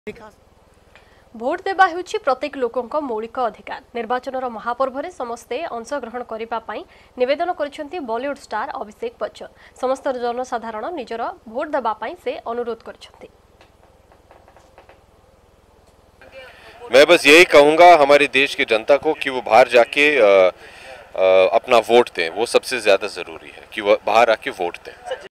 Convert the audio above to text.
विकास vote देवा हेउछि प्रत्येक लोकंक मौलिक अधिकार। निर्वाचन महापर्व में समस्ते अंशग्रहण करने निवेदन करिसेंती बॉलीवुड स्टार अभिषेक बच्चन। समस्त जनसाधारण निजर भोट देवाई से अनुरोध करिसेंती। मैं बस यही कहूँगा हमारे देश की जनता को कि वो बाहर जाके अपना वोट दें। वो सबसे ज़्यादा ज़रूरी है कि वो बाहर आके वोट दें।